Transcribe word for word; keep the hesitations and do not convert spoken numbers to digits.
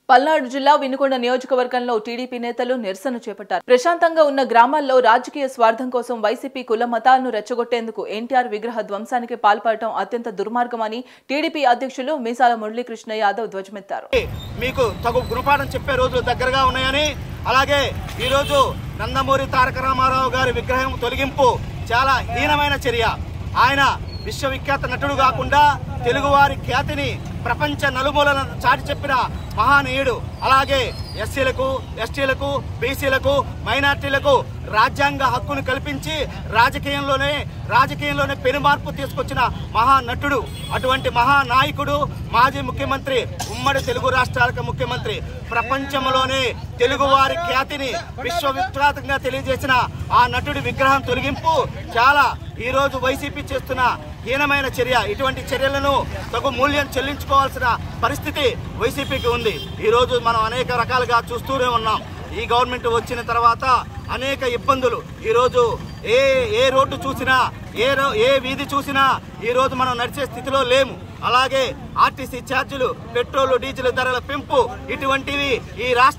పల్నాడు జిల్లా వినుకొండ నియోజకవర్గంలో టీడీపీ నేతలు నిరసన చేపట్టారు. ప్రశాంతంగా ఉన్న గ్రామాల్లో రాజకీయ స్వార్థం కోసం వైసీపీ కుల మతాలను రెచ్చగొట్టేందుకు ఎన్టీఆర్ విగ్రహ ధ్వంసానికి పాల్పడటం అత్యంత దుర్మార్గమని టీడీపీ అధ్యక్షులు మీసాల మురళీకృష్ణ యాదవ్ ధ్వజమెత్తారు. మీకు తగు గుణపాఠం చెప్పే రోజులు దగ్గరగా ఉన్నాయని, అలాగే ఈ రోజు నందమూరి తారక రామారావు గారి విగ్రహం తొలగింపు చాలా హీనమైన చర్య. ఆయన విశ్వవిఖ్యాత నటుడు కాకుండా తెలుగువారి ఖ్యాతిని ప్రపంచ నలుమూలన చాటి చెప్పిన మహానీయుడు. అలాగే ఎస్సీలకు, ఎస్టీలకు, బీసీలకు, మైనార్టీలకు రాజ్యాంగ హక్కును కల్పించి రాజకీయంలోనే రాజకీయంలోనే పెనుమార్పు తీసుకొచ్చిన మహానటుడు. అటువంటి మహానాయకుడు, మాజీ ముఖ్యమంత్రి, ఉమ్మడి తెలుగు రాష్ట్రాలకు ముఖ్యమంత్రి, ప్రపంచంలోనే తెలుగువారి ఖ్యాతిని విశ్వవిఖ్యాతంగా తెలియజేసిన ఆ నటుడి విగ్రహం తొలగింపు చాలా ఈ రోజు వైసీపీ చేస్తున్న హీనమైన చర్య. ఇటువంటి చర్యలను తగు మూల్యం చెల్లించుకోవాల్సిన పరిస్థితి వైసీపీకి ఉంది. ఈ రోజు మనం అనేక రకాలుగా చూస్తూనే ఉన్నాం. ఈ గవర్నమెంట్ వచ్చిన తర్వాత అనేక ఇబ్బందులు. ఈరోజు ఏ ఏ రోడ్డు చూసినా, ఏ ఏ వీధి చూసినా ఈ రోజు మనం నడిచే స్థితిలో లేము. అలాగే ఆర్టీసీ ఛార్జీలు, పెట్రోల్ డీజిల్ ధరల పెంపు, ఇటువంటివి ఈ రాష్ట్ర